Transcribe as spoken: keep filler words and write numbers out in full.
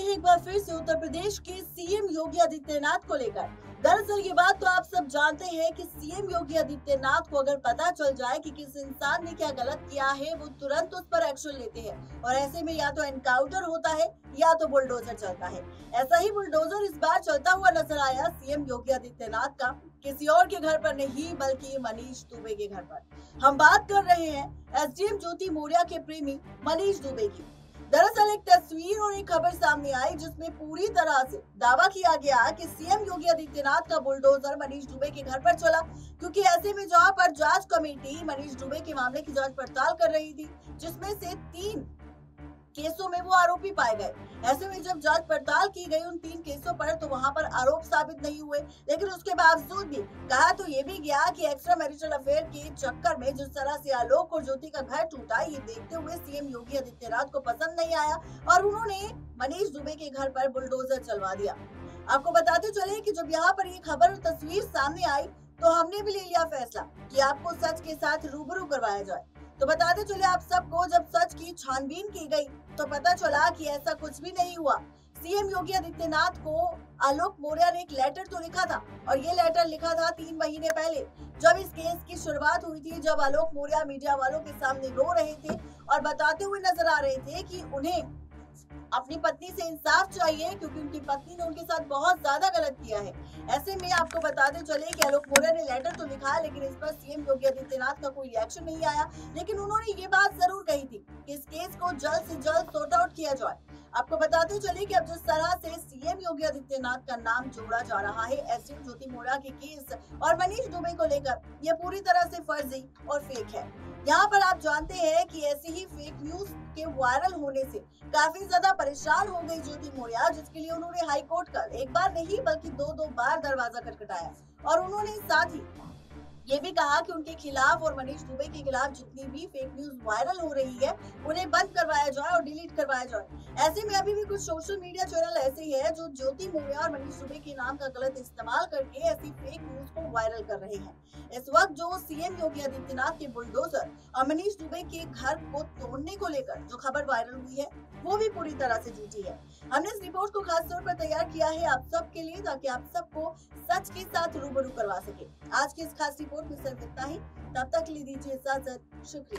हैं एक बार फिर से उत्तर प्रदेश के सीएम योगी आदित्यनाथ को लेकर। दरअसल ये बात तो आप सब जानते हैं कि सीएम योगी आदित्यनाथ को अगर पता चल जाए कि किस इंसान ने क्या गलत किया है, वो तुरंत उस पर एक्शन लेते हैं और ऐसे में या तो एनकाउंटर होता है या तो बुलडोजर चलता है। ऐसा ही बुलडोजर इस बार चलता हुआ नजर आया सीएम योगी आदित्यनाथ का, किसी और के घर पर नहीं बल्कि मनीष दुबे के घर पर। हम बात कर रहे हैं एसडीएम ज्योति मौर्या के प्रेमी मनीष दुबे की। दरअसल एक तस्वीर और एक खबर सामने आई जिसमें पूरी तरह से दावा किया गया कि सीएम योगी आदित्यनाथ का बुलडोजर मनीष दुबे के घर पर चला, क्योंकि ऐसे में जहां पर जांच कमेटी मनीष दुबे के मामले की जांच पड़ताल कर रही थी, जिसमें से तीन केसों में वो आरोपी पाए गए। ऐसे में जब जांच पड़ताल की गई उन तीन केसों पर, तो वहां पर आरोप साबित नहीं हुए, लेकिन उसके बावजूद भी कहा तो ये भी गया कि एक्स्ट्रा मैरिटल अफेयर के चक्कर में जिस तरह से आलोक और ज्योति का घर टूटा, ये देखते हुए सीएम योगी आदित्यनाथ को पसंद नहीं आया और उन्होंने मनीष दुबे के घर पर बुलडोजर चलवा दिया। आपको बताते चले कि जब यहाँ पर ये खबर और तस्वीर सामने आई तो हमने भी ले लिया फैसला कि आपको सच के साथ रूबरू करवाया जाए। तो बताते चले आप सबको, जब सच की छानबीन की गई तो पता चला कि ऐसा कुछ भी नहीं हुआ। सीएम योगी आदित्यनाथ को आलोक मौर्या ने एक लेटर तो लिखा था, और ये लेटर लिखा था तीन महीने पहले, जब इस केस की शुरुआत हुई थी, जब आलोक मौर्या मीडिया वालों के सामने रो रहे थे और बताते हुए नजर आ रहे थे कि उन्हें अपनी पत्नी से इंसाफ चाहिए, क्योंकि उनकी पत्नी ने उनके साथ बहुत ज्यादा गलत किया है। ऐसे में आपको बताते चले कि आलोक मौर्या ने लेटर तो लिखा है, लेकिन इस पर सीएम योगी आदित्यनाथ का कोई रिएक्शन नहीं आया। लेकिन उन्होंने ये बात जरूर कही थी कि इस केस को जल्द से जल्द सॉर्ट आउट किया जाए। आपको बताते चले कि अब जिस तरह से सीएम योगी आदित्यनाथ का नाम जोड़ा जा रहा है एसडीएम ज्योति मौर्या के केस और मनीष दुबे को लेकर, यह पूरी तरह से फर्जी और फेक है। यहाँ पर आप जानते हैं कि ऐसी ही फेक न्यूज के वायरल होने से काफी ज्यादा परेशान हो गई ज्योति मौर्या, जिसके लिए उन्होंने हाई कोर्ट का एक बार नहीं बल्कि दो दो बार दरवाजा खटखटाया और उन्होंने साथ ही ये भी कहा कि उनके खिलाफ और मनीष दुबे के खिलाफ जितनी भी फेक न्यूज वायरल हो रही है उन्हें बंद करवाया जाए और डिलीट करवाया जाए। ऐसे में अभी भी कुछ सोशल मीडिया चैनल ऐसे ही है जो ज्योति मौर्या और मनीष दुबे के नाम का गलत इस्तेमाल करके ऐसी फेक न्यूज को वायरल कर रहे हैं। इस वक्त जो सीएम योगी आदित्यनाथ के बुलडोजर और मनीष दुबे के घर को तोड़ने को लेकर जो खबर वायरल हुई है, वो भी पूरी तरह से झूठी है। हमने इस रिपोर्ट को खास तौर पर तैयार किया है आप सबके लिए, ताकि आप सबको सच के साथ रूबरू करवा सके। आज की इस खास रिपोर्ट में सिर्फ इतना ही। तब तक के लिए दीजिए इजाजत। शुक्रिया।